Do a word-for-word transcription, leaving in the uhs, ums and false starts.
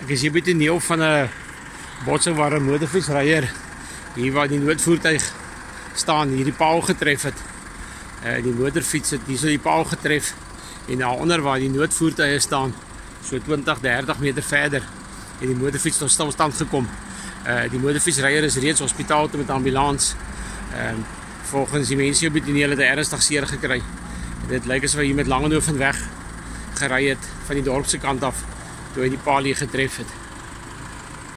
Ek is hier by die toneel van 'n botsing waar 'n motorfietsryer hier waar die noodvoertuig staan, hierdie paal getref het. Uh, die motorfiets het hier so die paal getref en daaronder waar die noodvoertuie staan, so twintig, dertig meter verder, het die motorfiets tot stilstand gekom. Uh, die motorfietsryer is reeds hospitaal toe met ambulans. Uh, volgens die mense op die toneel het hy ernstig seer gekry. Dit lyk asof hy hier met Langehoven weg gery het van die dorp se kant af toe hy die paal hier getref het.